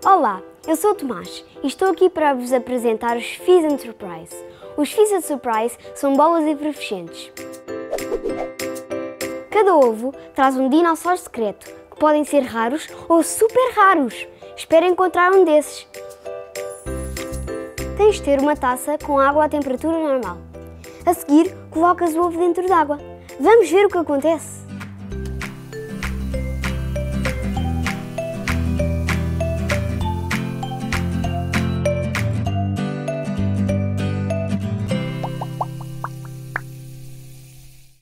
Olá, eu sou o Tomás e estou aqui para vos apresentar os Fizz Surprise. Os Fizz Surprise são bolas efervescentes. Cada ovo traz um dinossauro secreto, que podem ser raros ou super raros. Espero encontrar um desses. Tens de ter uma taça com água à temperatura normal. A seguir, colocas o ovo dentro d'água. Vamos ver o que acontece.